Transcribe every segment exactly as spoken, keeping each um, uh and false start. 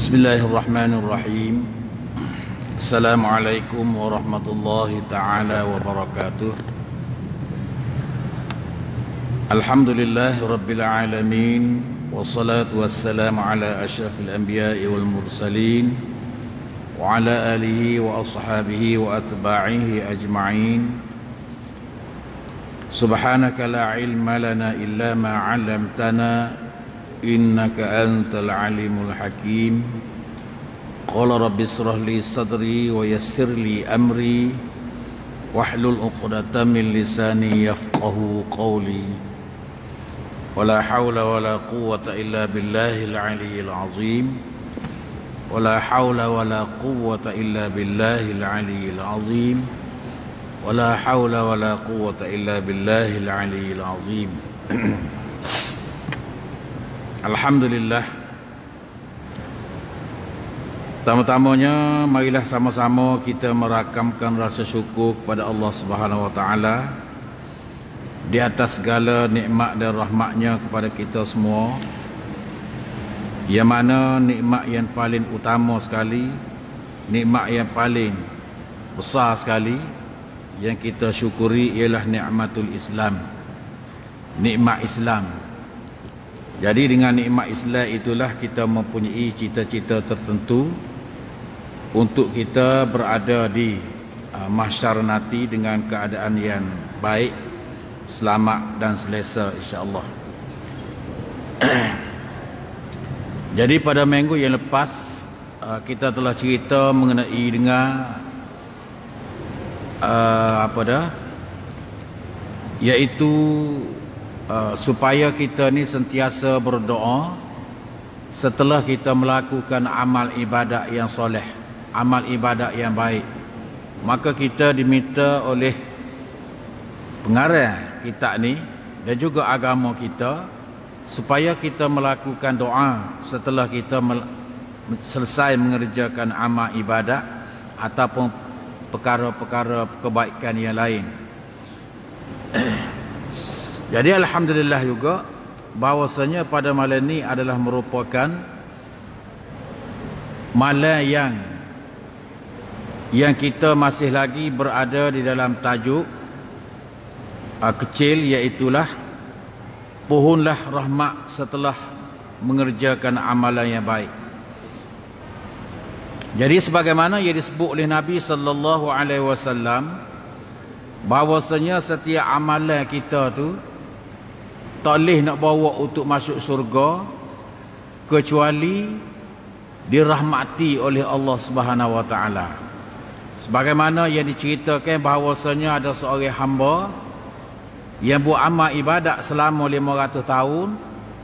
Bismillahirrahmanirrahim. Assalamualaikum warahmatullahi ta'ala wabarakatuh. Alhamdulillahi rabbil alamin. Wassalatu wassalamu ala asyrafil anbiya'i wal mursalin wa ala alihi wa ashabihi wa atba'ihi ajma'in. Subhanaka la ilma lana illa ma 'allamtana innaka antal alimul hakim. Qala rabbi israh li sadri wa yassir li amri wahlul 'uqdatam min lisani yafqahu qawli. Wala haula wala quwwata illa billahil aliyyil azim. Wala haula wala quwwata illa billahil aliyyil azim. Wala haula wala quwwata illa billahil aliyyil azim. Alhamdulillah. Pertama-tamanya marilah sama-sama kita merakamkan rasa syukur kepada Allah Subhanahu Wa Taala di atas segala nikmat dan rahmatnya kepada kita semua. Yang mana nikmat yang paling utama sekali, nikmat yang paling besar sekali yang kita syukuri ialah nikmatul Islam. Nikmat Islam. Jadi dengan nikmat Islam itulah kita mempunyai cita-cita tertentu untuk kita berada di uh, mahsyar nanti dengan keadaan yang baik, selamat dan selesa insya-Allah. Jadi pada minggu yang lepas uh, kita telah cerita mengenai dengan uh, apa dah iaitu Uh, supaya kita ni sentiasa berdoa setelah kita melakukan amal ibadat yang soleh, amal ibadat yang baik. Maka kita diminta oleh pengarah kita ni dan juga agama kita supaya kita melakukan doa setelah kita selesai mengerjakan amal ibadat ataupun perkara-perkara kebaikan yang lain. Jadi alhamdulillah juga bahawasanya pada malam ni adalah merupakan malam yang yang kita masih lagi berada di dalam tajuk uh, kecil, iaitulah pohonlah rahmat setelah mengerjakan amalan yang baik. Jadi sebagaimana yang disebut oleh Nabi sallallahu alaihi wasallam bahawasanya setiap amalan kita tu tak boleh nak bawa untuk masuk surga kecuali dirahmati oleh Allah Subhanahu Wa Taala. Sebagaimana yang diceritakan bahawasanya ada seorang hamba yang buat amal ibadat selama lima ratus tahun,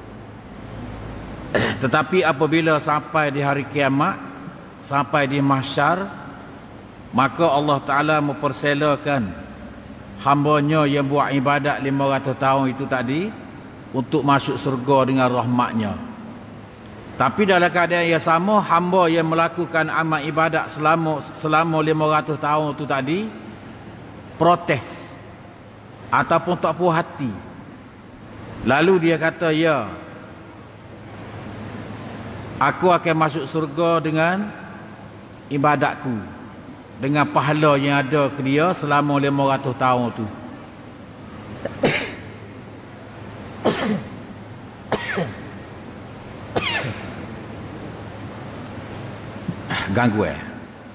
tetapi apabila sampai di hari kiamat, sampai di mahsyar, maka Allah Taala memperselakan hambanya yang buat ibadat lima ratus tahun itu tadi untuk masuk surga dengan rahmatnya. Tapi dalam keadaan yang sama, hamba yang melakukan amal ibadat selama selama lima ratus tahun itu tadi protes ataupun tak puas hati. Lalu dia kata, ya, aku akan masuk surga dengan ibadatku, dengan pahala yang ada ke dia selama lima ratus tahun tu. Gangguan.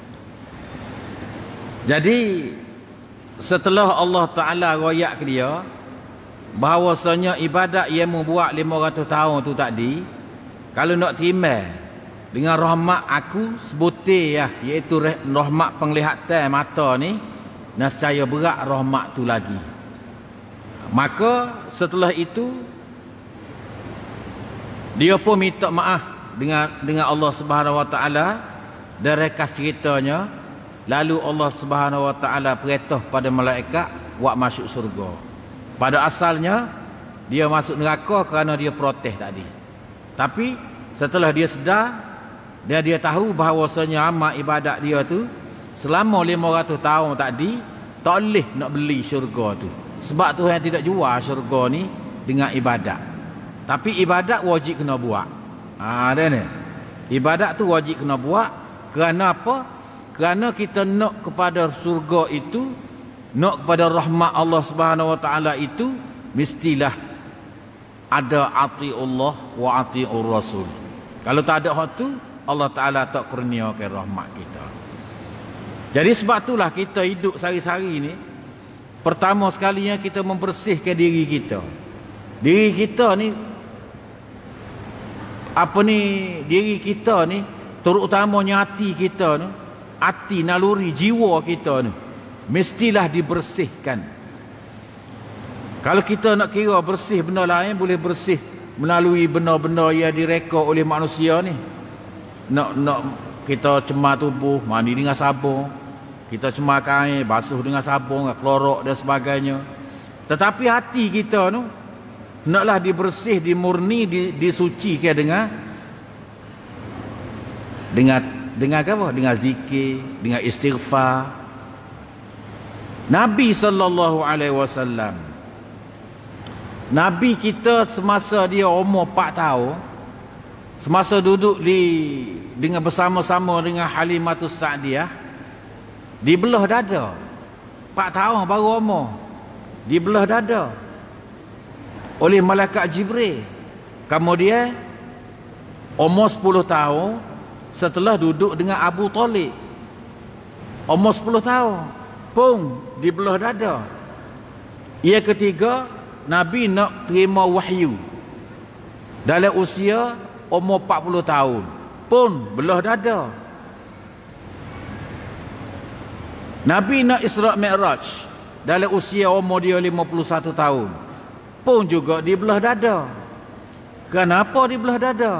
Jadi setelah Allah Ta'ala royak ke dia bahawasanya ibadat yang membuat lima ratus tahun tu tadi, kalau nak terima dengan rahmat aku sebutir ya, iaitu rahmat penglihatan mata ni, nescaya berat rahmat tu lagi. Maka setelah itu dia pun minta maaf dengan dengan Allah Subhanahu Wa Taala dan rekas ceritanya. Lalu Allah Subhanahu Wa Taala perintah pada malaikat buat masuk surga. Pada asalnya dia masuk neraka kerana dia protes tadi. Tapi setelah dia sedar dan dia tahu bahawasanya amal ibadat dia tu selama lima ratus tahun tadi tak boleh nak beli syurga tu. Sebab Tuhan tidak jual syurga ni dengan ibadat. Tapi ibadat wajib kena buat. Ha, ada ni. Ibadat tu wajib kena buat. Kerana apa? Kerana kita nak kepada surga itu, nak kepada rahmat Allah Subhanahu Wa Taala itu, mestilah ada atiullah wa atiur rasul. Kalau tak ada hak tu, Allah Taala tak kurniakan rahmat kita. Jadi sebab itulah kita hidup sehari-hari ni, pertama sekalinya kita membersihkan diri kita. Diri kita ni, apa ni, diri kita ni, terutamanya hati kita ni, hati naluri jiwa kita ni, mestilah dibersihkan. Kalau kita nak kira bersih benda lain, boleh bersih melalui benda-benda yang direka oleh manusia ni. Nak nak kita cemar tubuh, mandi dengan sabun, kita cemar kain, basuh dengan sabun, klorok dan sebagainya. Tetapi hati kita tu naklah dibersih, dimurni, disucikan dengan dengan dengan apa? Dengan zikir, dengan istighfar. Nabi sallallahu alaihi wasallam, Nabi kita semasa dia umur empat tahun, semasa duduk di dengan bersama-sama dengan Halimatus Sa'diyah, dibelah dada. empat tahun baru umur, dibelah dada oleh malaikat Jibril. Kemudian umur sepuluh tahun, setelah duduk dengan Abu Talib, umur sepuluh tahun pun dibelah dada. Yang ketiga, Nabi nak terima wahyu dalam usia umur empat puluh tahun, pun belah dada. Nabi nak Isra' Mi'raj dalam usia umur dia lima puluh satu tahun, pun juga dibelah dada. Kenapa dibelah dada?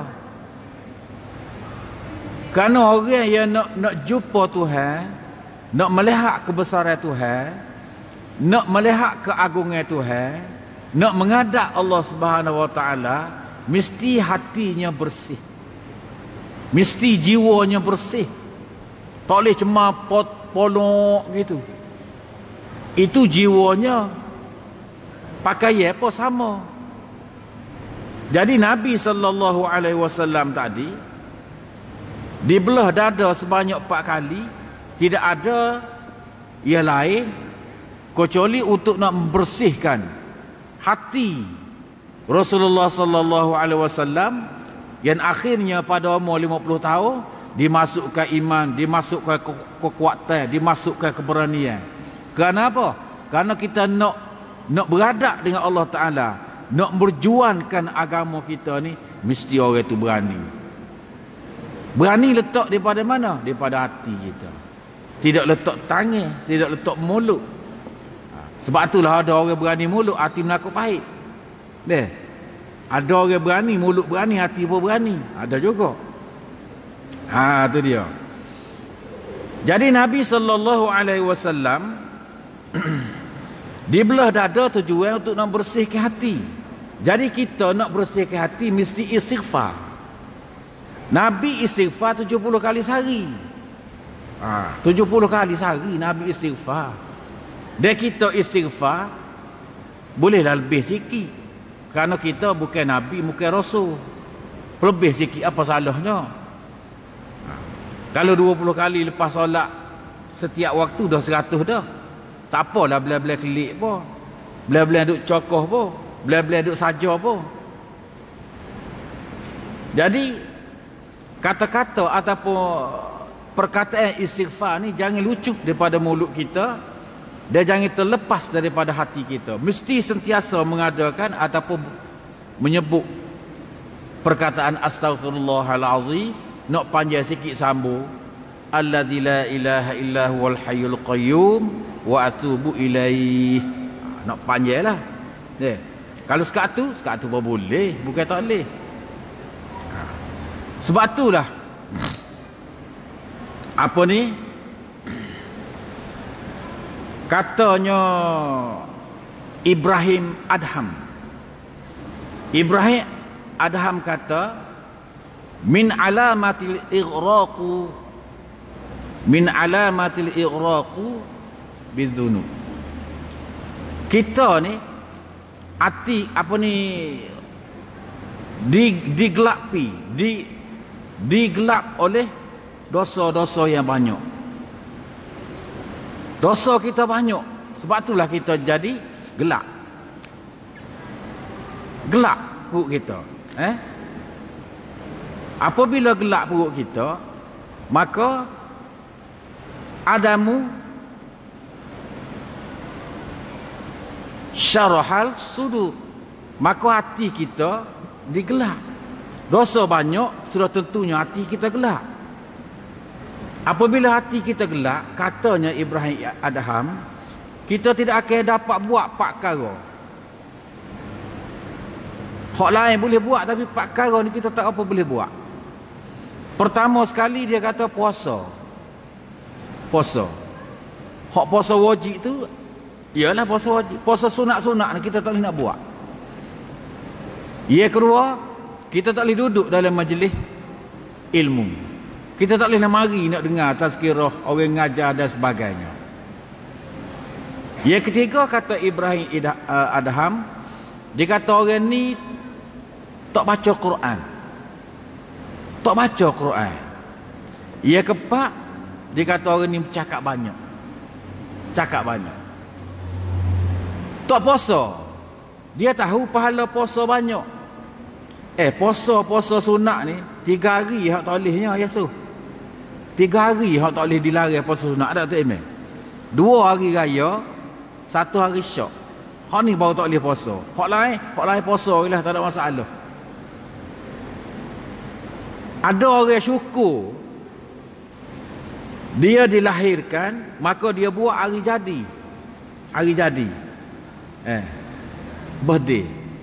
Kerana orang yang nak nak jumpa Tuhan, nak melihat kebesaran Tuhan, nak melihat keagungan Tuhan, nak menghadap Allah Subhanahu Wa Taala, mesti hatinya bersih, mesti jiwanya bersih. Tak boleh cuma pot polok gitu. Itu jiwanya pakai apa sama. Jadi Nabi sallallahu alaihi wasallam tadi dibelah dada sebanyak empat kali, tidak ada yang lain kecuali untuk nak membersihkan hati Rasulullah sallallahu alaihi wasallam, yang akhirnya pada umur lima puluh tahun dimasukkan iman, dimasukkan ke- kekuatan, dimasukkan keberanian. Kenapa? Karena kita nak nak beradab dengan Allah Taala, nak berjuangkan agama kita ni, mesti orang itu berani. Berani letak daripada mana? Daripada hati kita. Tidak letak tangan, tidak letak mulut. Sebab itulah ada orang berani mulut, hati menakut pahit. Deh. Ada orang berani mulut berani, hati pun berani. Ada juga. Ha, tu dia. Jadi Nabi sallallahu alaihi wasallam dibelah dada tujuan untuk nak bersihkan hati. Jadi kita nak bersihkan hati mesti istighfar. Nabi istighfar tujuh puluh kali sehari. Ha, tujuh puluh kali sehari Nabi istighfar. Dan kita istighfar bolehlah lebih sikit. Kerana kita bukan Nabi, bukan Rasul. Lebih sikit apa salahnya? Ha, kalau dua puluh kali lepas solat setiap waktu dah seratus dah. Tak apalah belah-belah kelik pun. Belah-belah duk cokoh pun. Belah-belah duk saja pun. Jadi kata-kata ataupun perkataan istighfar ni jangan lucup daripada mulut kita, dan jangan terlepas daripada hati kita. Mesti sentiasa mengadakan ataupun menyebut perkataan astaghfirullahalazim. Nak panjang sikit sambung, alladzi la ilaha illa huwal hayyul qayyum wa atubu ilaih. Nak panjanglah. Eh, kalau sekat tu, sekat tu pun boleh, bukan tak boleh. Sebab itulah apa ni, katanya Ibrahim Adham. Ibrahim Adham kata, min alamatil ighraqu min alamatil ighraqu bidzunub. Kita ni hati apa ni di digelapi, di digelap oleh dosa-dosa yang banyak. Dosa kita banyak, sebab itulah kita jadi gelap. Gelap perut kita. Eh? Apabila gelap perut kita, maka Adamu syarahal sudur, maka hati kita digelap. Dosa banyak, sudah tentunya hati kita gelap. Apabila hati kita gelap, katanya Ibrahim Adham, kita tidak akan dapat buat empat perkara. Hak lain boleh buat, tapi empat perkara ni kita tak apa boleh buat. Pertama sekali dia kata puasa. Puasa. Hak puasa wajib tu, ialah puasa wajib. Puasa sunat-sunat ni kita tak boleh nak buat. Yang kedua, kita tak boleh duduk dalam majlis ilmu. Kita tak boleh nak mari nak dengar tazkirah, orang ngajar dan sebagainya. Yang ketiga, kata Ibrahim Adham, dia kata orang ni tak baca Quran. Tak baca Quran. Yang keempat, dia kata orang ni bercakap banyak. Cakap banyak. Tak puasa. Dia tahu pahala puasa banyak. Eh, puasa-puasa sunat ni tiga hari hak tak bolehnya, Yesus. Tiga hari hak tak boleh dilarang puasa sunat, ada tak Imam? Dua hari raya, satu hari syak. Hak ni baru tak boleh puasa. Hak lain, hak lain puasa lah, tak ada masalah. Ada orang syukur dia dilahirkan, maka dia buat hari jadi. Hari jadi. Eh. Birthday.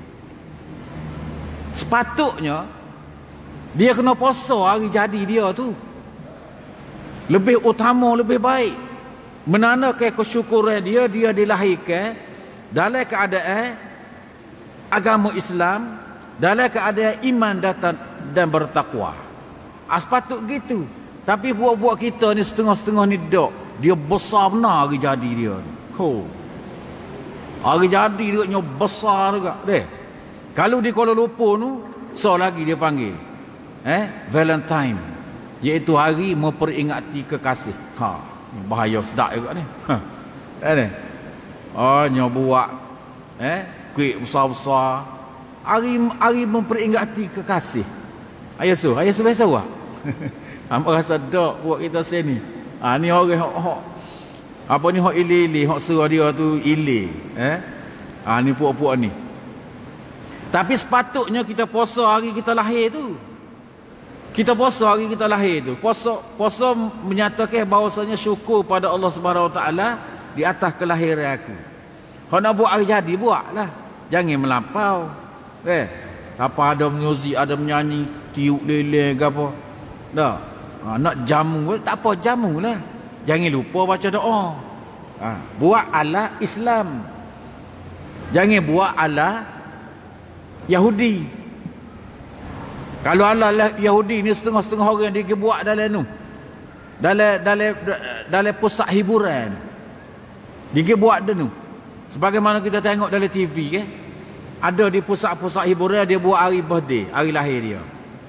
Sepatutnya dia kena puasa hari jadi dia tu. Lebih utama, lebih baik. Menandakan kesyukuran dia, dia dilahirkan dalam keadaan agama Islam, dalam keadaan iman dan, dan bertakwa. Sepatut gitu. Tapi buat-buat kita ni setengah-setengah ni dok. Dia besar benar hari jadi dia ni. Oh. Hari jadi dia nya besar juga deh. Kalau di Kuala Lumpur tu, so lagi dia panggil. Eh, Valentine. Iaitu hari memperingati kekasih. Ha, bahaya sedap juga ni. Ha. Eh, oh, nya buat eh kuih besar-besar. Hari hari memperingati kekasih. Ayah su, ayah su biasa buat. Hamba rasa dak buat kita sini. Ah ha, ni orang hok hok apa ni hok ili-ili, hok suruh dia tu ili, eh? Ah ha, ni puak-puak ni. Tapi sepatutnya kita puasa hari kita lahir tu. Kita puasa hari kita lahir tu. Puasa puasa menyatakan bahawasanya syukur pada Allah Subhanahu Wa Taala di atas kelahiran aku. Hok nak buat hari jadi buatlah. Jangan melampau. Eh, apa ada muzik, ada menyanyi, tiup lilin ke apa. Dah. Ha, nak jamu, tak apa jamu lah. Jangan lupa baca doa. Ha, buat ala Islam. Jangan buat ala Yahudi. Kalau ala Yahudi ni setengah-setengah orang dia buat dalam tu. Dalam dalam dalam pusat hiburan. Dia buat tu. Sebagaimana kita tengok dalam T V ke. Ada di pusat-pusat hiburan dia buat hari birthday, hari lahir dia.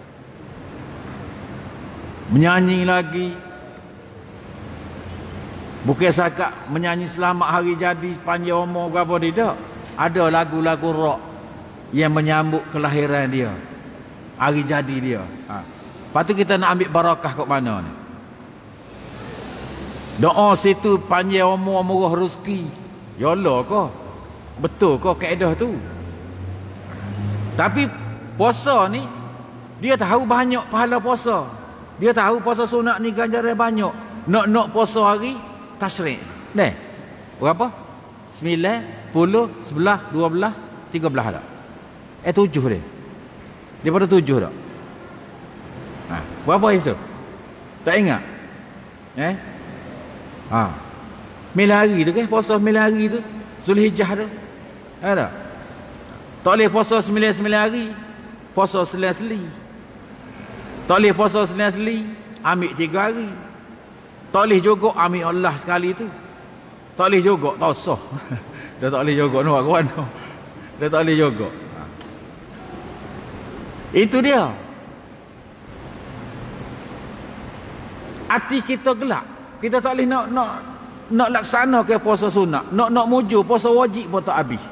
Menyanyi lagi. Bukan sahaja menyanyi selamat hari jadi panjang umur ke apa tidak. Ada lagu-lagu rock yang menyambut kelahiran dia, hari jadi dia. Ha. Lepas tu kita nak ambil barakah kat mana ni? Doa situ panjang umur, murah rezeki. Yalah ke? Betul ke kaedah tu? Tapi puasa ni dia tahu banyak pahala puasa. Dia tahu puasa sunat ni ganjaran banyak. Nak-nak puasa hari tasyrik. Neh. Berapa? Sembilan, puluh, sebelah, dua belah, tiga belah dah. Eh tujuh dia. Daripada tujuh dah. Ha, berapa Isu? Tak ingat? Eh? Ha. Sembilan hari tu ke? Puasa sembilan hari tu. Zulhijjah tu. Ada? Tak boleh puasa sembilan-sembilan hari. Puasa selang-seli. Tak boleh puasa selang-seli. Ambil tiga hari. Tak boleh juga ambil Allah sekali tu. Tak boleh juga. Tak usah. Dia tak boleh juga. Nak kawan tu. Dia tak boleh juga. Itu dia. hati kita gelap. Kita tak boleh nak nak nak laksana ke puasa sunat, nak nak mujur puasa wajib pun tak habis.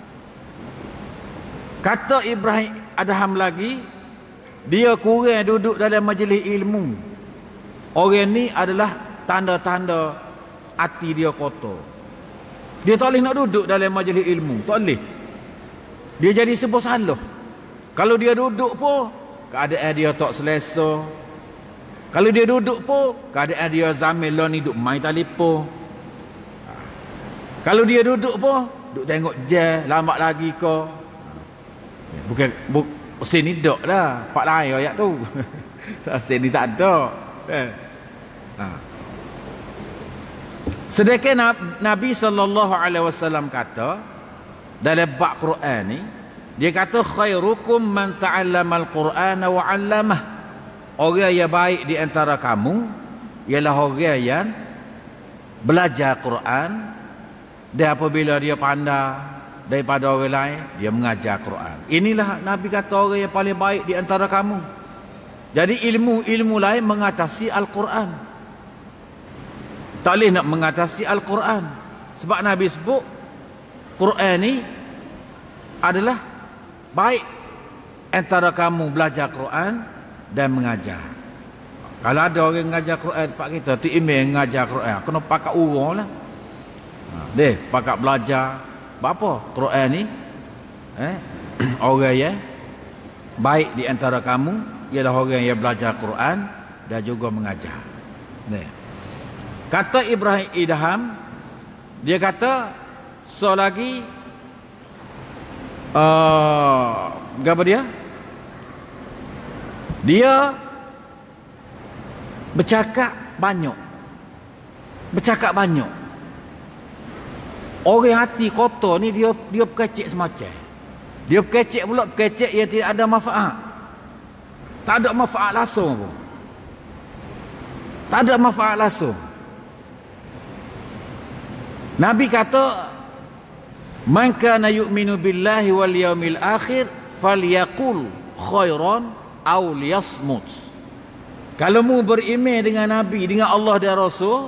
Kata Ibrahim Adham lagi, dia kurang duduk dalam majlis ilmu. Orang ni adalah tanda-tanda hati dia kotor. Dia tak boleh nak duduk dalam majlis ilmu, tak boleh. Dia jadi sebuah salah. Kalau dia duduk pun keadaan dia tak selesa. Kalau dia duduk pun keadaan dia zamil lon hidup main telefon. Kalau dia duduk pun duduk tengok jam lambat lagi ke. Bukan buk, sini dok lah, pak lain ayat tu. Sini tak ada. Ha. Sedangkan Nabi sallallahu alaihi wasallam kata dalam bab Quran ni, dia kata khairukum man ta'allama al-Qur'ana wa 'allamah. Orang yang baik di antara kamu ialah orang yang belajar Quran, dan apabila dia pandai daripada orang lain, dia mengajar Quran. Inilah Nabi kata orang yang paling baik di antara kamu. Jadi ilmu-ilmu lain mengatasi Al-Quran. Tak boleh nak mengatasi Al-Quran. Sebab Nabi sebut Quran ni adalah baik antara kamu belajar Quran dan mengajar. Kalau ada orang mengajar Quran tempat kita, tu email mengajar Quran, kena pakat urang lah. Ha, deh, pakat belajar. Apa? Quran ni eh, orang yang baik di antara kamu ialah orang yang belajar Quran dan juga mengajar. Deh. Kata Ibrahim Adham, dia kata so lagi uh, apa dia? Dia bercakap banyak. Bercakap banyak. Orang hati kotor ni dia dia perkecek semacam. Dia perkecek pula, perkecek yang tidak ada manfaat. Tak ada manfaat langsung pun. Tak ada manfaat langsung. Nabi kata, "Man kana yu'minu billahi wal yawmil akhir falyaqul khairan aw liyasmut." Kalau mu beriman dengan Nabi, dengan Allah dan Rasul,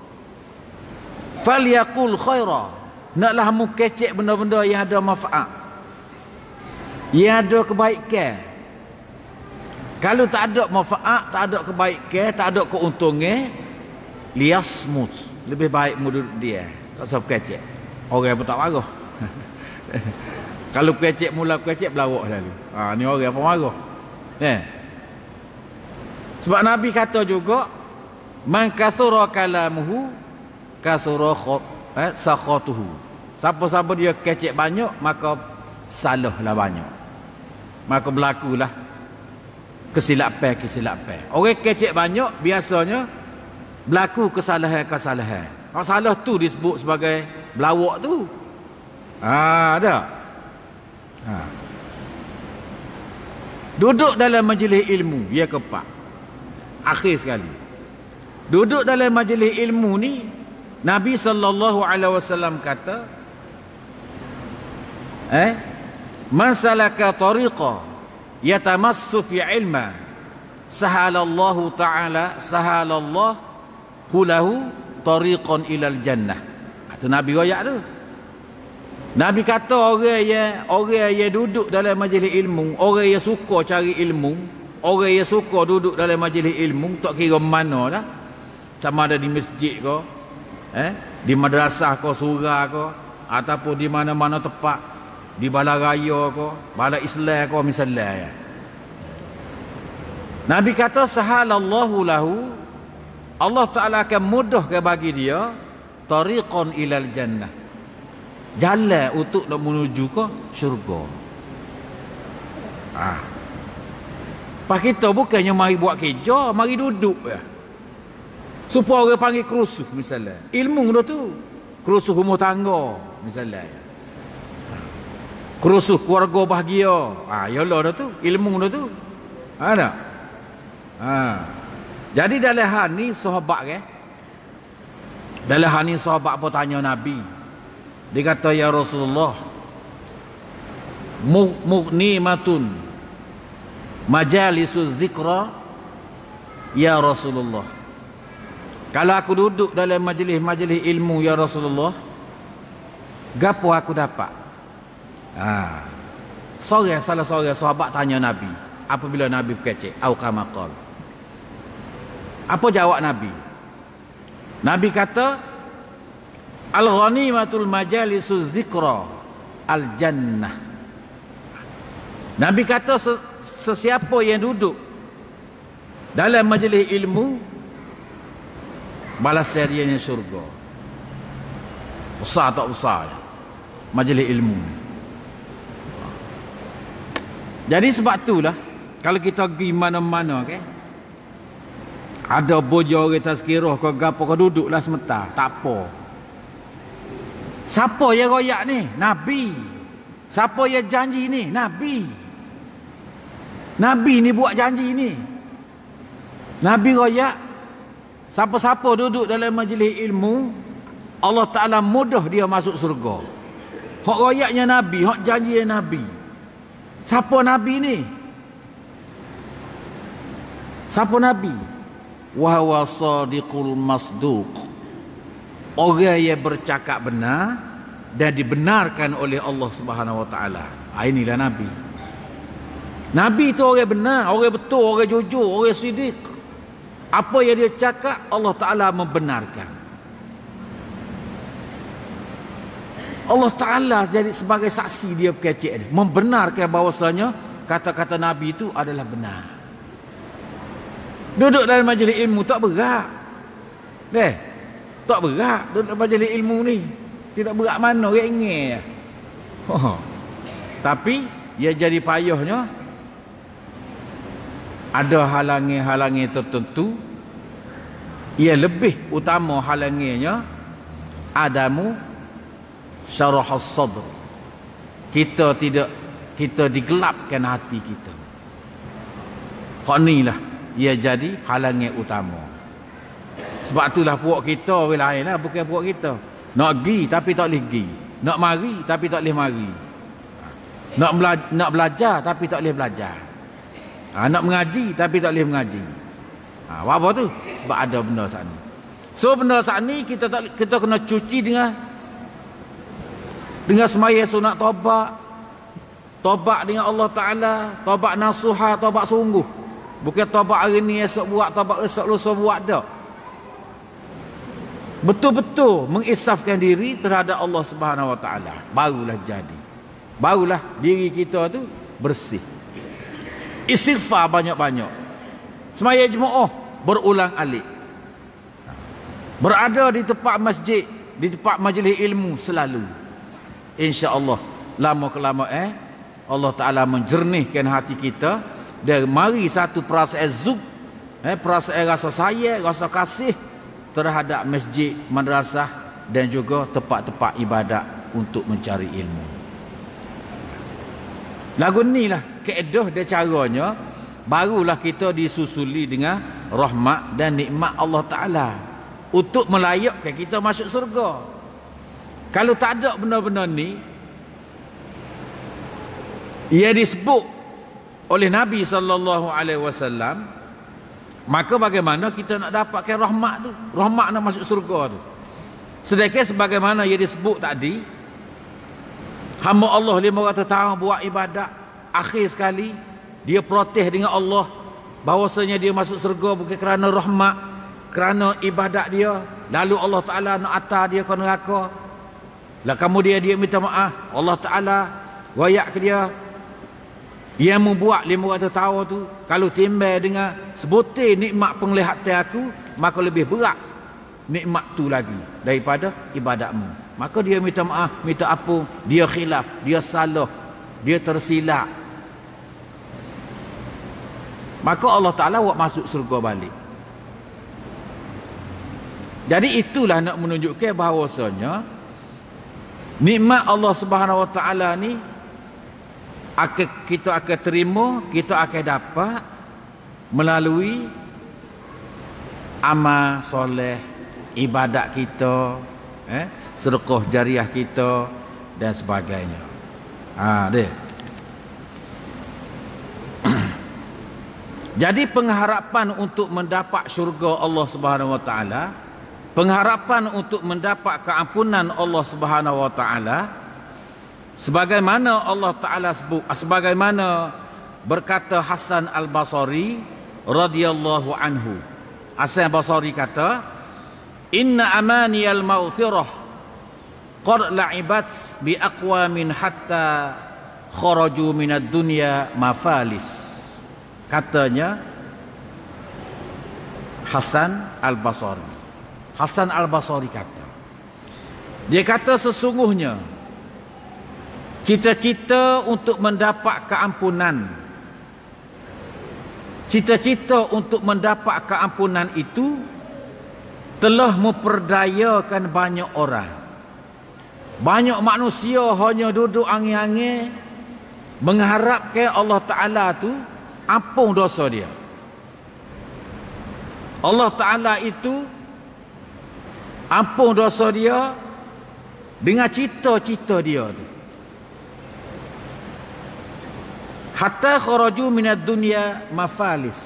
falyaqul khairan, naklah mu kecek benda-benda yang ada manfaat, yang ada kebaikan. Kalau tak ada manfaat, tak ada kebaikan, tak ada keuntungan, liyasmut, lebih baik mu duduk dia, tak usah kecek. Orang pun tak marah. Kalau kecek mula kecek belawak lalu. Ha, ni orang apa marah. Eh. Sebab Nabi kata juga, man kathura kalamuhu kasura eh, sakhatuhu. Siapa-siapa dia kecek banyak, maka salahlah banyak. Maka berlakulah kesilapan-kesilapan. Orang kecek banyak biasanya berlaku kesalahan-kesalahan. Kalau salah tu disebut sebagai belawak tu. Ha, ada. Ha. Duduk dalam majlis ilmu, ya kepak. Akhir sekali. Duduk dalam majlis ilmu ni, Nabi sallallahu alaihi wasallam kata, eh, man salaka tariqa yatamassu fi ilma, sahalallahu ta'ala sahalallahu lahu tariqan ilal jannah. Itu Nabi royak tu. Nabi kata orang yang orang yang duduk dalam majlis ilmu, orang yang suka cari ilmu, orang yang suka duduk dalam majlis ilmu, tak kira mana lah, sama ada di masjid ke, eh, di madrasah ke, surah ke, ataupun di mana-mana tempat, di balai raya ke, balai Islam ke misalnya ya. Nabi kata sahalallahu lahu, Allah Ta'ala akan mudahkan bagi dia tariqan ilal jannah, jalan untuk nak menuju ke syurga. Ah. Pak kita bukannya mari buat kerja, mari duduk ya. Supaya orang panggil kerusuh misalnya. Ilmu dah tu. Kerusuh rumah tangga misalnya. Kerusuh keluarga bahagia. Ah, yalah dah tu. Ilmu dah tu. Ada. Ha. Jadi dalam hal ni sahabat ke? Dalam hal ni sahabat apa tanya Nabi. Dia kata, ya Rasulullah, mughnimatun majalisul zikra ya Rasulullah. Kalau aku duduk dalam majlis-majlis ilmu ya Rasulullah, gapo aku dapat? Ha. Seorang salah seorang sahabat tanya Nabi apabila Nabi berkecek, au kama qala. Apa jawab Nabi? Nabi kata, al-ghanimatul majalisu dzikra al-jannah. Nabi kata sesiapa yang duduk dalam majlis ilmu, balas dia ni syurga. Besar tak besar majlis ilmu. Jadi sebab itulah kalau kita pergi mana-mana kan, ada bojo orang tazkirah kau gapo kau duduklah sementara, tak apa. Siapa yang royak ni? Nabi. Siapa yang janji ni? Nabi. Nabi ni buat janji ni. Nabi royak, siapa-siapa duduk dalam majlis ilmu, Allah Ta'ala mudah dia masuk surga. Hak royaknya Nabi, hak janjinya Nabi. Siapa Nabi ni? Siapa Nabi? Wa huwa sadiqul masduq. Orang yang bercakap benar dan dibenarkan oleh Allah Subhanahu Wa Ta'ala. Inilah Nabi. Nabi itu orang benar, orang betul, orang jujur, orang sidik. Apa yang dia cakap Allah Ta'ala membenarkan. Allah Ta'ala jadi sebagai saksi dia berkecek dia, membenarkan bahawasanya kata-kata Nabi itu adalah benar. Duduk dalam majlis ilmu tak berat. Deh, tak berat duduk dalam majlis ilmu ni. Tidak berat mana, orang ingat. Oh. Tapi ia jadi payahnya, ada halangi-halangi tertentu. Ia lebih utama halanginya adamu syarahus sadr. Kita tidak kita digelapkan hati kita. Hak inilah ia jadi halangi utama. Sebab itulah puak kita orang lain lah, bukan puak kita. Nak pergi tapi tak boleh pergi. Nak mari tapi tak boleh mari. Nak belajar, nak belajar tapi tak boleh belajar. Ha, nak mengaji tapi tak boleh mengaji. Ha, apa tu? Sebab ada benda saat ni. So benda saat ni kita tak kita kena cuci dengan dengan semaya sunat taubat. Taubat dengan Allah Ta'ala, taubat nasuha, taubat sungguh. Bukan taubat hari ni esok buat, taubat esok lusa buat dak. Betul-betul mengisafkan diri terhadap Allah Subhanahu Wa Ta'ala, barulah jadi. Barulah diri kita tu bersih. Istighfar banyak-banyak. Semaya jemaah berulang alik. Berada di tempat masjid, di tempat majlis ilmu selalu. Insya-Allah lama kelama eh Allah Taala menjernihkan hati kita dan mari satu perasaan zub, eh perasaan rasa sayang, rasa kasih terhadap masjid, madrasah dan juga tempat-tempat ibadat untuk mencari ilmu. Lagu ni lah kaedah dan caranya, barulah kita disusuli dengan rahmat dan nikmat Allah Ta'ala untuk melayakkan kita masuk surga. Kalau tak ada benda-benda ni, ia disebut oleh Nabi sallallahu alaihi wasallam, maka bagaimana kita nak dapatkan rahmat tu, rahmat nak masuk surga tu? Sedekah sebagaimana ia disebut tadi, hamba Allah lima ratus tahun buat ibadat, akhir sekali dia protes dengan Allah bahawasanya dia masuk surga bukan kerana rahmat, kerana ibadat dia. Lalu Allah Ta'ala nak atar dia ke neraka. Lah kemudian dia minta maaf, Allah Ta'ala wayak ke dia, yang membuat lima ratus tahun tu kalau timbang dengan sebutir nikmat penglihatan aku, maka lebih berat nikmat tu lagi daripada ibadatmu. Maka dia minta maaf, minta ampun, dia khilaf, dia salah, dia tersilap. Maka Allah Ta'ala buat masuk surga balik. Jadi itulah nak menunjukkan bahawasanya nikmat Allah Subhanahu Wa Ta'ala ni akan, kita akan terima, kita akan dapat melalui amal soleh, ibadat kita, eh, sedekah jariah kita dan sebagainya. Ha, dia. Jadi pengharapan untuk mendapat syurga Allah Subhanahu Wa Ta'ala pengharapan untuk mendapat keampunan Allah Subhanahu wa taala, sebagaimana Allah taala sebut, sebagaimana berkata Hasan Al-Basri radhiyallahu anhu. Hasan Al-Basri kata, inna amaniyal maghfirah qad la'ibat bi aqwamin hatta kharaju minad dunya mafalis. Katanya Hasan Al-Basri. Hasan Al-Basri kata, dia kata sesungguhnya cita-cita untuk mendapat keampunan, cita-cita untuk mendapat keampunan itu telah memperdayakan banyak orang. Banyak manusia hanya duduk angin-angin mengharapkan Allah Ta'ala tu ampun dosa dia. Allah Ta'ala itu ampun dosa dia dengan cita-cita dia tu. Hatta kharaju minad dunya mafalis.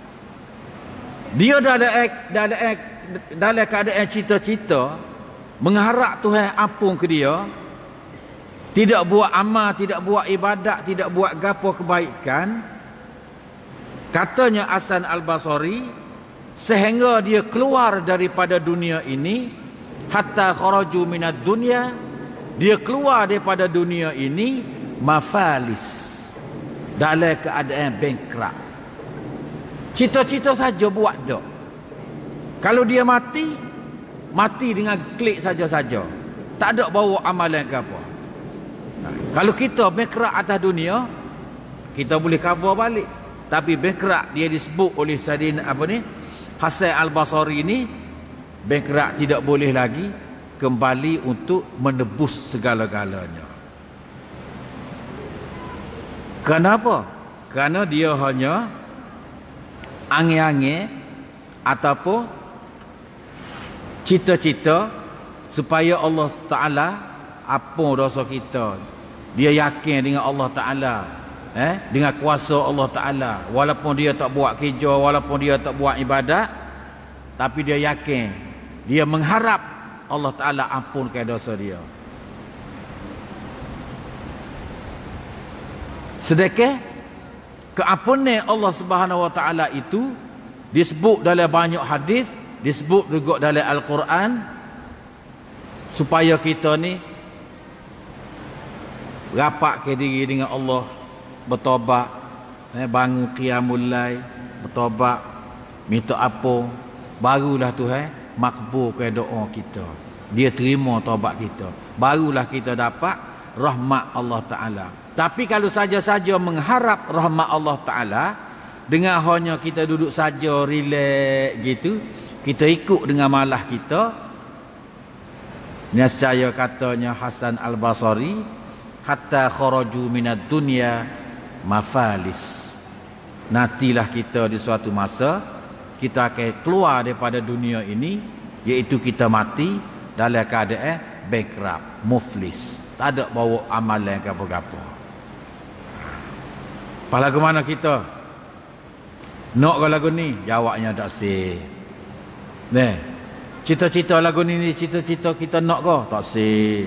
Dia dalam dalam dalam keadaan cita-cita mengharap Tuhan ampun ke dia, tidak buat amal, tidak buat ibadat, tidak buat gapo kebaikan. Katanya Hasan Al-Basri, sehingga dia keluar daripada dunia ini, hatta kharaju minad dunya, dia keluar daripada dunia ini mafalis, dalam keadaan bankrupt. Cita-cita saja buat dak. Kalau dia mati, mati dengan klik saja-saja, tak ada bawa amalan ke apa. Nah, kalau kita bankrupt atas dunia, kita boleh cover balik. Tapi bankrupt dia disebut oleh Sadin apa ni, Hasan Al-Basri ini, bankrupt tidak boleh lagi kembali untuk menebus segala-galanya. Kenapa? Kerana dia hanya angin-angin ataupun cita-cita supaya Allah Ta'ala ampun dosa kita. Dia yakin dengan Allah Ta'ala, eh, dengan kuasa Allah Ta'ala. Walaupun dia tak buat kerja, walaupun dia tak buat ibadat, tapi dia yakin, dia mengharap Allah Ta'ala ampunkan dosa dia. Sedekah keampunan Allah Subhanahu wa taala itu disebut dalam banyak hadis, disebut juga dalam Al-Quran, supaya kita ni rapat ke diri dengan Allah, bertobat, eh, bangun qiyamul lail, bertobat, minta apa, barulah Tuhan makbulkan doa kita. Dia terima taubat kita, barulah kita dapat rahmat Allah Ta'ala. Tapi kalau saja-saja mengharap rahmat Allah Ta'ala, dengan hanya kita duduk saja relax gitu, kita ikut dengan malah kita, nescaya katanya Hasan Al-Basri, hatta kharaju minad dunya mafalis. Nantilah kita di suatu masa kita akan keluar daripada dunia ini, iaitu kita mati dalam keadaan bankrupt, muflis, tak ada bawa amalan ke apa-apa. Apa lagu mana kita? Nak ke lagu ni? Jawabnya tak sih. Nih, cita-cita lagu ni, ni cita-cita kita nak ke? Tak sih.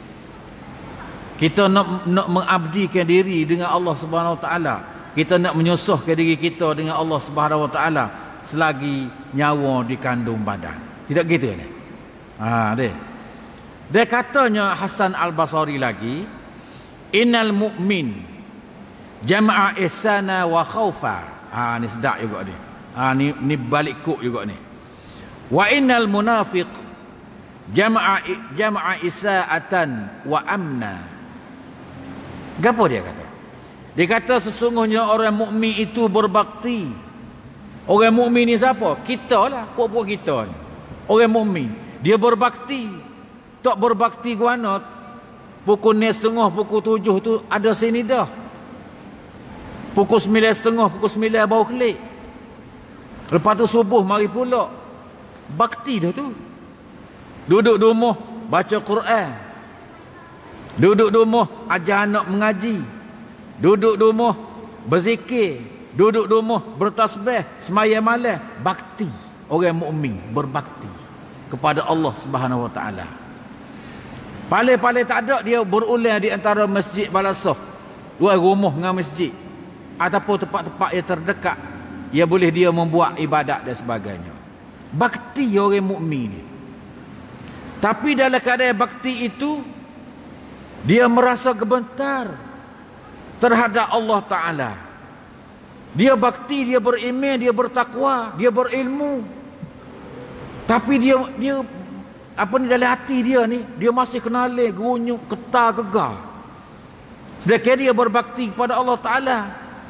Kita nak nak mengabdikan diri dengan Allah Subhanahu Wa Taala. Kita nak menyusuhkan diri kita dengan Allah Subhanahu Wa Taala selagi nyawa di kandung badan. Tidak gitu ni? Ha, deh. Dia katanya Hasan Al-Basri lagi, innal mu'min jama'a ihsana wa khaufa. Ha, ni sedap juga ni. Ha, ni ni balik kok juga ni. Wa innal munafiq jama'a jama'a isaatan wa amna. Gapo dia kata? Dia kata sesungguhnya orang mukmin itu berbakti. Orang mukmin ni siapa? Kita lah, puak-puak kita ni. Orang mukmin, dia berbakti. Tak berbakti guana pukul ni setengah, pukul tujuh tu ada sini dah. Pukul sembilan setengah, pukul sembilan baru kelik. Lepas tu subuh mari pula. Bakti dah tu. Duduk di rumah baca Quran. Duduk di rumah ajar anak mengaji. Duduk di rumah berzikir. Duduk di rumah bertasbih, sembahyang malam. Bakti. Orang mukmin berbakti. kepada Allah Subhanahu Wa Taala. Paling-paling tak ada dia berulang di antara masjid Balasah, dua rumah dengan masjid, ataupun tempat-tempat yang terdekat, ia boleh dia membuat ibadat dan sebagainya. Bakti orang mukmin ni. Tapi dalam keadaan bakti itu, dia merasa gemetar terhadap Allah Ta'ala. Dia bakti, dia beriman, dia bertakwa, dia berilmu. Tapi dia dia apa ni dalam hati dia ni, dia masih kenali gerunyuk, getar, gegar. Sedangkan dia berbakti kepada Allah Ta'ala.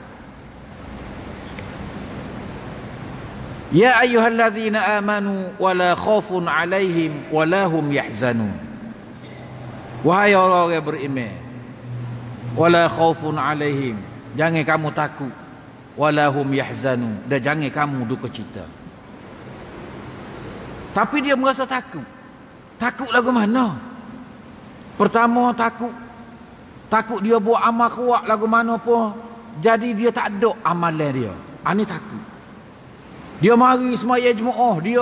Ya ayyuhalladzina amanu wala khaufun alaihim wala hum yahzanun. Wahai orang yang beriman, wala khaufun alaihim, jangan kamu takut, wala hum yahzanun, dan jangan kamu duka cita. Tapi dia merasa takut. Takut lagu mana? Pertama takut, takut dia buat amal kuat lagu mana pun, jadi dia tak ada amalan dia. Ini takut. Dia mari semaya jemaah, dia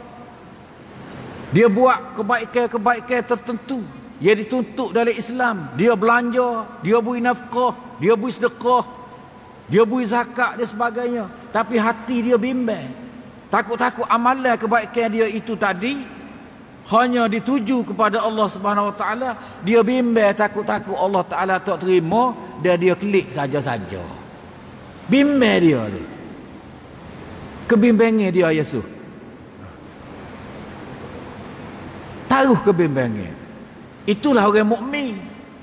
dia buat kebaikan-kebaikan tertentu yang dituntut dalam Islam. Dia belanja, dia beri nafkah, dia beri sedekah, dia beri zakat dan sebagainya. Tapi hati dia bimbang. Takut-takut amalan kebaikan dia itu tadi hanya dituju kepada Allah Subhanahu Wa Taala. Dia bimbang, takut-takut Allah Taala tak terima, dan dia klik saja-saja. Bimbang dia tu. Kebimbangan dia Yesus. Taruh kebimbangan. Itulah orang mukmin.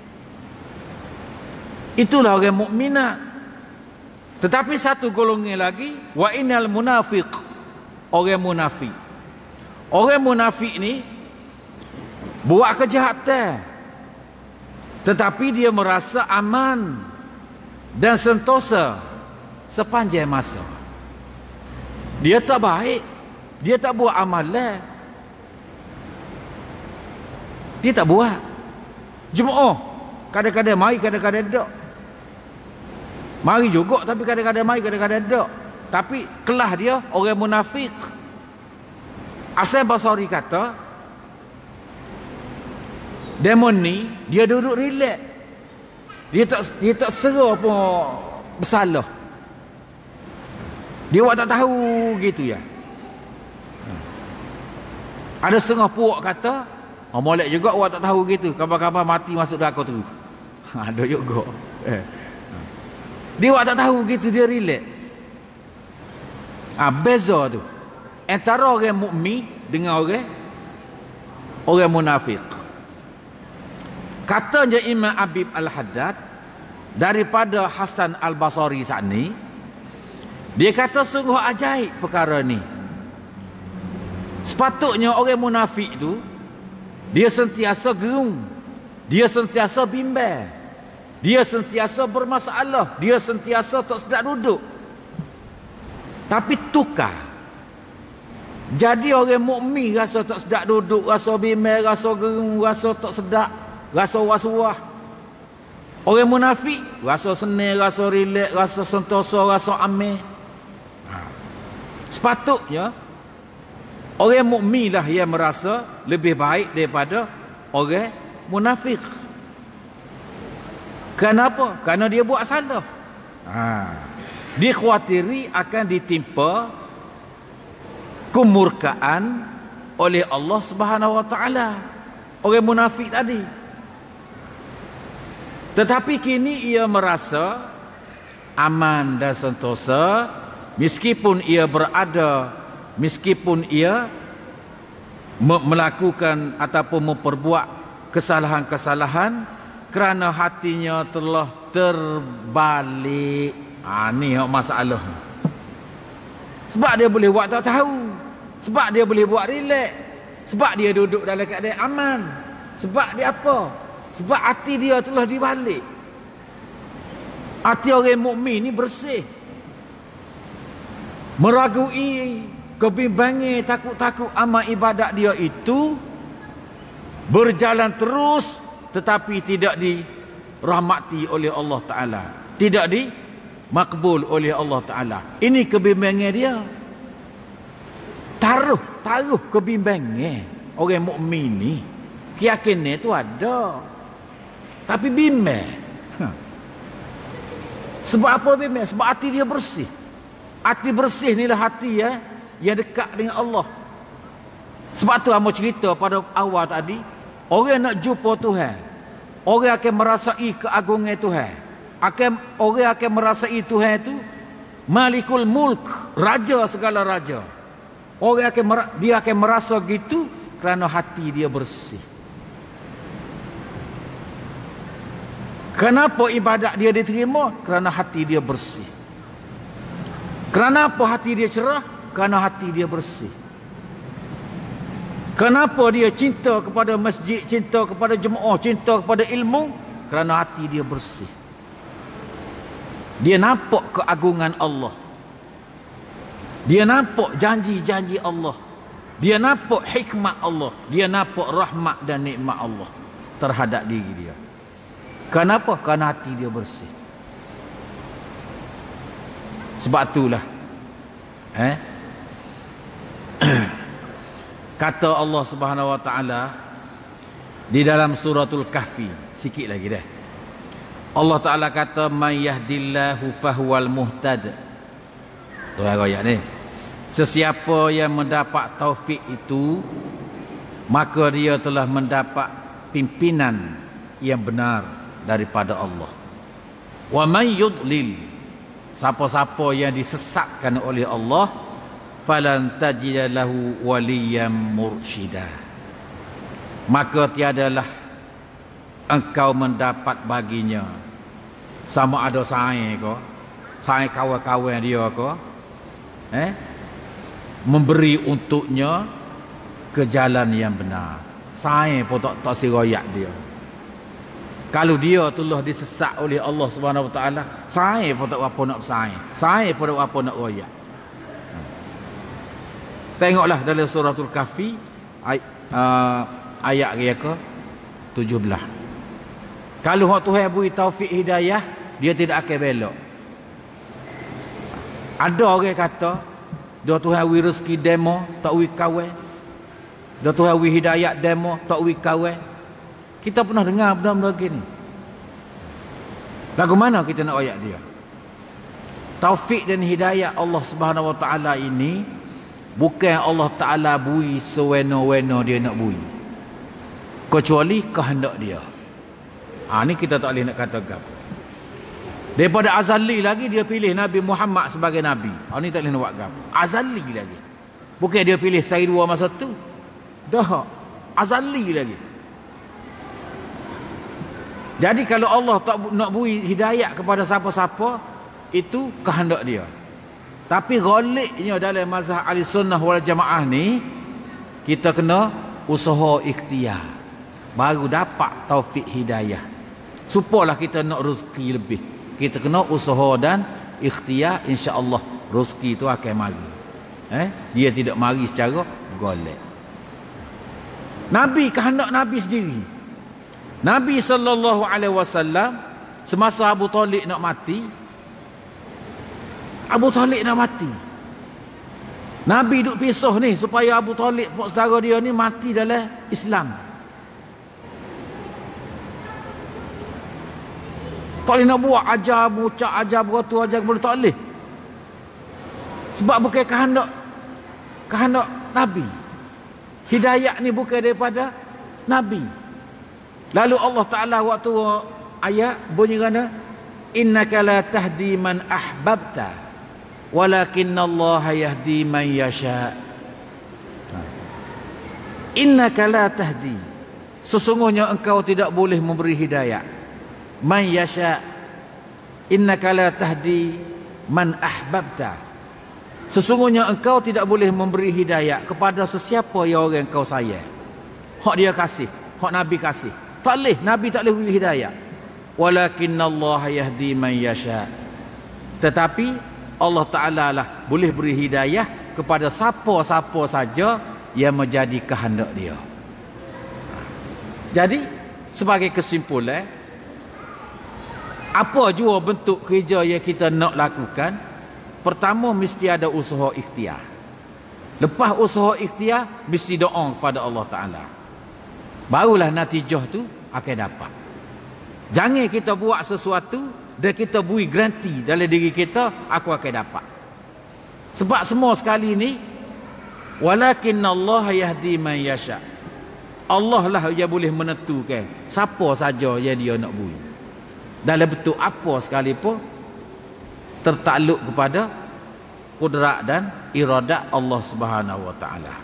Itulah orang mukminah. Tetapi satu golongan lagi, wa innal munafiq, orang munafik. Orang munafik ni buat kejahatan, tetapi dia merasa aman dan sentosa sepanjang masa. Dia tak baik, dia tak buat amalan, dia tak buat. Jemaah kadang-kadang mari, kadang-kadang tak. Mari juga, tapi kadang-kadang mari, kadang-kadang tak. Tapi kelah dia orang munafik. Hasan Basri kata, demon ni dia duduk relax. Dia tak dia tak serah pun bersalah. Dia awak tak tahu gitu ya. Ada setengah puak kata, oh, molek juga awak tak tahu gitu. Kabar-kabar mati masuk neraka terus. Ada juga. Eh. Dia awak tak tahu gitu, dia relax. Ah, beza tu antara orang mukmin dengan orang orang munafik. Katanya Imam Habib Al-Haddad daripada Hasan Al-Basri saat ni, dia kata sungguh ajaib perkara ni. Sepatutnya orang munafik tu dia sentiasa gerung, dia sentiasa bimbang, dia sentiasa bermasalah, dia sentiasa tak sedap duduk. Tapi tukar. Jadi orang mukmin rasa tak sedap duduk, rasa bimbang, rasa gerung, rasa tak sedap, rasa was-was. Orang munafik rasa senang, rasa relax, rasa sentosa, rasa aman. Ha. Sepatutnya orang mukmin lah yang merasa lebih baik daripada orang munafik. Kenapa? Kerana dia buat salah. Ha. Dia khawatiri akan ditimpa kemurkaan oleh Allah Subhanahu Wa Taala. Orang munafik tadi. Tetapi kini ia merasa aman dan sentosa meskipun ia berada, meskipun ia melakukan ataupun memperbuat kesalahan-kesalahan, kerana hatinya telah terbalik. Ah, ni masalah. Sebab dia boleh buat tak tahu. Sebab dia boleh buat relax. Sebab dia duduk dalam keadaan aman. Sebab dia apa? Sebab hati dia telah dibalik. Hati orang mukmin ni bersih. Meragui, kebimbangan, takut-takut amal ibadat dia itu berjalan terus, tetapi tidak dirahmati oleh Allah Ta'ala. Tidak dimakbul oleh Allah Ta'ala. Ini kebimbangan dia. Taruh taruh kebimbangan orang mukmin ni. Keyakinan tu ada. Tapi bimbang. Ha. Sebab apa bimbang? Sebab hati dia bersih. Hati bersih ni lah hati ya, yang dekat dengan Allah. Sebab tu amo cerita pada awal tadi, orang nak jumpa Tuhan, orang akan merasai keagungan Tuhan. Akan orang akan merasai Tuhan itu Malikul Mulk, raja segala raja. Orang akan dia akan merasa gitu kerana hati dia bersih. Kenapa ibadat dia diterima? Kerana hati dia bersih. Kenapa hati dia cerah? Kerana hati dia bersih. Kenapa dia cinta kepada masjid, cinta kepada jemaah, cinta kepada ilmu? Kerana hati dia bersih. Dia nampak keagungan Allah. Dia nampak janji-janji Allah. Dia nampak hikmat Allah. Dia nampak rahmat dan nikmat Allah terhadap diri dia. Kenapa? Kerana hati dia bersih. Sebab itulah eh kata Allah Subhanahu wa taala di dalam suratul Kahfi, sikit lagi dah. Allah Taala kata man yahdillahu fahuwal muhtad. Tu ayat ni. Sesiapa yang mendapat taufik itu, maka dia telah mendapat pimpinan yang benar daripada Allah. Wa man yudlil, siapa-siapa yang disesatkan oleh Allah, falan tajida lahu waliyan mursyida, maka tiadalah engkau mendapat baginya, sama ada saing ke, saing kawan-kawan dia ke, eh memberi untuknya ke jalan yang benar. Saing pun tak tak siroyak dia. Kalau dia telah disesat oleh Allah Subhanahu Wa Taala, saing pun tak apa nak bersaing, saing pun tak apa nak royak. Tengoklah dalam suratul Kahfi ay, uh, ayat dia ke tujuh belas. Kalau hak Tuhan beri taufik hidayah, dia tidak akan belok. Ada orang kata, dia Tuhan beri rezeki demo, tak beri kawan. Dia Tuhan beri hidayah demo, tak beri kawan. Kita pernah dengar benda-benda begini. Lagu mana kita nak ayat dia? Taufik dan hidayah Allah Subhanahu Wa Taala ini bukan Allah Ta'ala bui sewena-wena dia nak bui, kecuali kehendak dia. Ha, ni kita tak boleh nak kata apa. Daripada azali lagi dia pilih Nabi Muhammad sebagai Nabi. Ha, ni tak boleh nak buat apa. Azali lagi. Bukan dia pilih sehari dua masa tu. Dah. Azali lagi. Jadi kalau Allah tak nak bui hidayah kepada siapa-siapa, itu kehendak dia. Tapi ghaliknya dalam mazhab ahli sunnah wal jamaah ni, kita kena usaha ikhtiar baru dapat taufik hidayah. Supalah kita nak rezeki lebih, kita kena usaha dan ikhtiar, insya-Allah rezeki itu akan mari. Eh, dia tidak mari secara golek. Nabi kehendak Nabi sendiri. Nabi sallallahu alaihi wasallam semasa Abu Talib nak mati, Abu Talib nak mati. Nabi duk pisah ni supaya Abu Talib, pak saudara dia ni, mati dalam Islam. Tak boleh nak buat ajar, bucak ajar, beratu ajar, boleh tak boleh. Sebab bukan kehendak kehendak Nabi. Hidayah ni bukan daripada Nabi. Lalu Allah Ta'ala waktu ayat bunyi kata, innaka la tahdi man ahbabta walakinnallaha yahdi man yasha. Innaka la tahdi, sesungguhnya engkau tidak boleh memberi hidayah. Man yasha. Innaka la tahdi man ahbabta, sesungguhnya engkau tidak boleh memberi hidayah kepada sesiapa yang orang engkau sayang. Hak dia kasih, hak Nabi kasih. Tak boleh, Nabi tak boleh beri hidayah. Walakinnallaha yahdi man yasha. Tetapi Allah Ta'ala lah boleh beri hidayah kepada siapa-siapa saja yang menjadi kehendak dia. Jadi sebagai kesimpulan, apa jua bentuk kerja yang kita nak lakukan, pertama mesti ada usaha ikhtiar. Lepas usaha ikhtiar, mesti doa kepada Allah Ta'ala. Barulah natijah tu akan dapat. Jangan kita buat sesuatu dan kita beri garanti dalam diri kita, aku akan dapat. Sebab semua sekali ni, walakinna Allah yahdi man yasha. Allah lah yang boleh menentukan siapa saja yang dia nak beri. Dalam bentuk apa sekalipun, tertakluk kepada kudrat dan iradat Allah Subhanahu Wa Taala.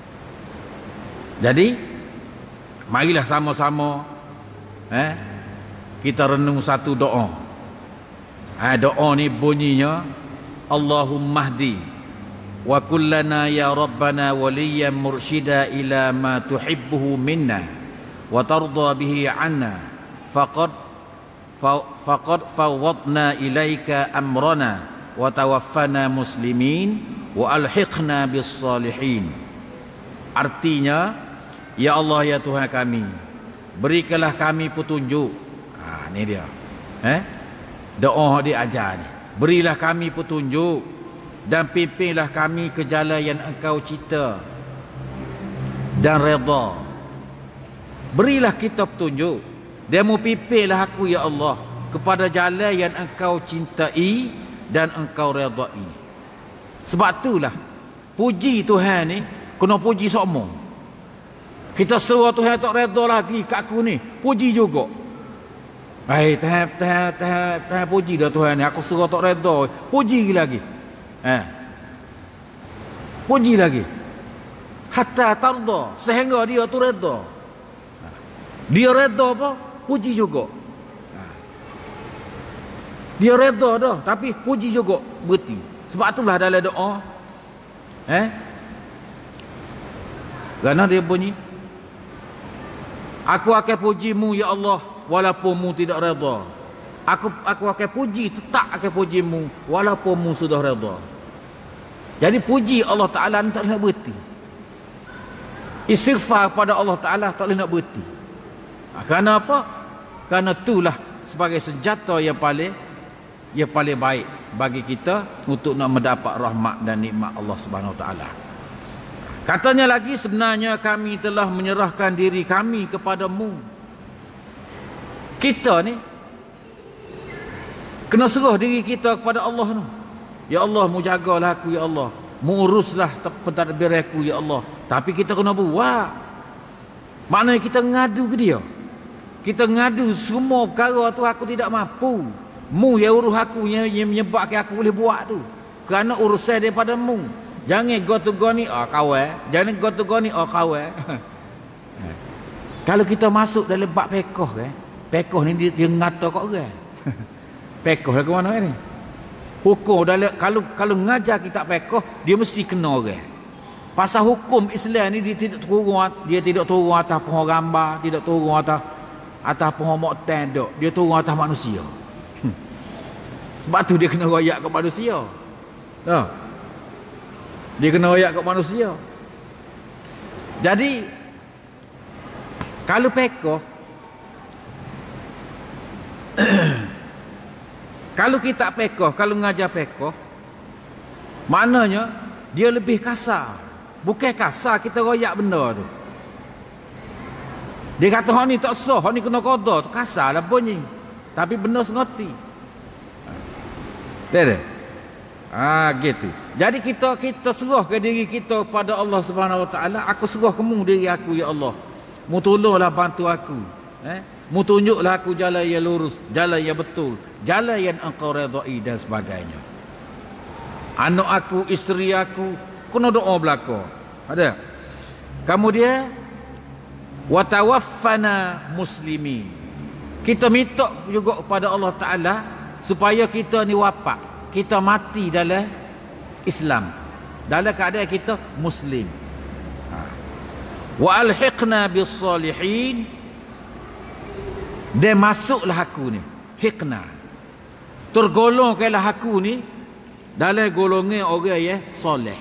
Jadi marilah sama-sama eh kita renung satu doa. Eh doa ni bunyinya, Allahumma hdi wa kullana ya rabbana waliyan mursyida ila ma tuhibbuhu minna wa tarda bihi anna faqad faqad fawwadna ilaika amrana wa tawaffana muslimin wa alhiqna bis salihin. Artinya, ya Allah ya Tuhan kami, berikanlah kami petunjuk. Ha ni dia. Eh? Doa dia ajar ni. Berilah kami petunjuk dan pimpinlah kami ke jalan yang Engkau cipta dan redha. Berilah kita petunjuk dan mu pimpinlah aku ya Allah kepada jalan yang Engkau cintai dan Engkau redai. Sebab itulah puji Tuhan ni kena puji semua. Kita suruh Tuhan tak redha lagi kat aku ni, puji juga. Hai Tuhan, Tuhan, Tuhan, Tuhan puji dah Tuhan ni, aku suruh tak redha, puji lagi. Eh. Puji lagi. Hatta tarda, sehingga dia tu redha. Dia redha apa? Puji juga. Dia redha dah, tapi puji juga berhenti. Sebab itulah dalam doa, eh, kerana dia bunyi, aku akan pujimu ya Allah walaupun mu tidak redha. Aku aku akan puji, tetap akan pujimu walaupun mu sudah redha. Jadi puji Allah Ta'ala ni tak boleh nak berhenti. Istighfar pada Allah Ta'ala tak boleh nak berhenti. Kerana apa? Kerana itulah sebagai senjata yang paling yang paling baik bagi kita untuk nak mendapat rahmat dan nikmat Allah Subhanahu Wa Taala. Katanya lagi, sebenarnya kami telah menyerahkan diri kami kepadamu. Kita ni kena serah diri kita kepada Allah tu. Ya Allah, mu jagalah aku ya Allah, mu uruslah pentadbir aku ya Allah. Tapi kita kena buat. Maknanya kita ngadu ke dia. Kita ngadu semua perkara tu aku tidak mampu. Mu yang urus aku, yang, yang menyebabkan aku boleh buat tu. Kerana urusan daripada mu. Jangan go to go ni ah kawan, jangan go to go ni ah kawan. Kalau kita masuk dalam bab pekoh kan, pekoh ni dia, dia ngata kat orang. Pekoh lah ke mana ni? Hukum dalam, kalau kalau ngajar kitab pekoh, dia mesti kena orang. Pasal hukum Islam ni dia tidak turun, dia tidak turun atas pohon gambar, tidak turun atas atas pohon moktan dok. Dia turun atas manusia. Sebab tu dia kena royak kat manusia. Tahu? Dia kena royak kat manusia. Jadi kalau pekoh, kalau kita pekoh, kalau mengajar pekoh, maknanya dia lebih kasar. Bukan kasar kita royak benda tu. Dia kata hak ni tak sah, hak ni kena qada, tu kasarlah bunyi. Tapi benda sengerti. Tak ada. Ah gitu. Jadi kita kita serahkan diri kita pada Allah Subhanahu Wa Taala. Aku serah kamu diri aku ya Allah. Mu tolonglah bantu aku. Eh? Mu tunjuklah aku jalan yang lurus, jalan yang betul, jalan yang Engkau redai dan sebagainya. Anak aku, isteri aku, kena doa belaka. Ada. Kemudian wa tawaffana muslimin. Kita minta juga kepada Allah Taala supaya kita ni wafat, kita mati dalam Islam, dalam keadaan kita muslim. Wa alhiqna bis salihin, dan masuklah aku ni, hiqna, tergolongkanlah aku ni dalam golongan orang yang soleh.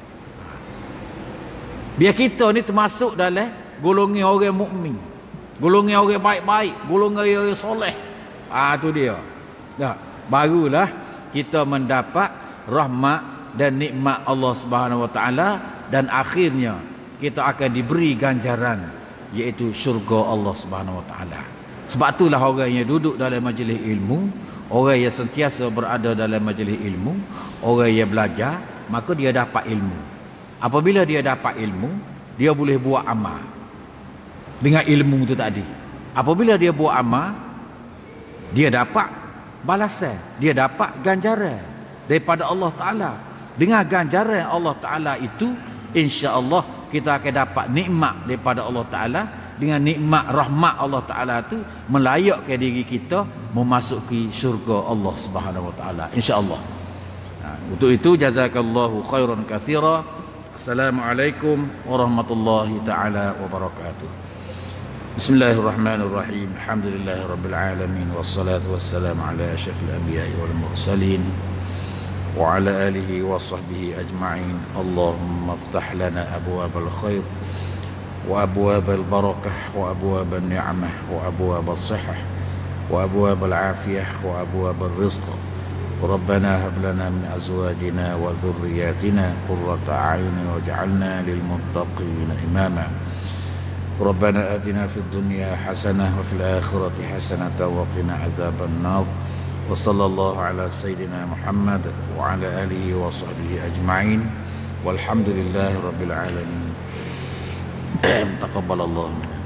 Biar kita ni termasuk dalam golongan orang mukmin, golongan orang baik-baik, golongan orang soleh. Ah tu dia. Dah, barulah kita mendapat rahmat dan nikmat Allah Subhanahu Wa Taala, dan akhirnya kita akan diberi ganjaran iaitu syurga Allah Subhanahu Wa Taala. Sebab itulah orang yang duduk dalam majlis ilmu, orang yang sentiasa berada dalam majlis ilmu, orang yang belajar, maka dia dapat ilmu. Apabila dia dapat ilmu, dia boleh buat amal dengan ilmu itu tadi. Apabila dia buat amal, dia dapat balasan, dia dapat ganjaran daripada Allah Ta'ala. Dengan ganjaran Allah Ta'ala itu, insya-Allah kita akan dapat nikmat daripada Allah Ta'ala. Dengan nikmat rahmat Allah Ta'ala itu melayakkan diri kita memasuki syurga Allah Subhanahu Wa Ta'ala, insya-Allah. Nah, untuk itu jazakallahu khairan katsira. Assalamualaikum warahmatullahi taala wabarakatuh. Bismillahirrahmanirrahim. Alhamdulillahirabbil alamin wassalatu wassalamu ala asyrafil anbiya'i wal mursalin wa ala alihi wa sahbihi ajma'in. Allahumma iftah lana abwaabal khair wa abwaabal barakah wa abwaabal ni'mah wa abwaabal sihhah wa abwaabal afiyah wa abwaabal rizq. ربنا هب لنا من أزواجنا وذرياتنا قرة أعين واجعلنا للمتقين إماما. ربنا آتنا في الدنيا حسنة وفي الآخرة حسنة وقنا عذاب النار. وصلى الله على سيدنا محمد وعلى آله وصحبه أجمعين والحمد لله رب العالمين. تقبل الله.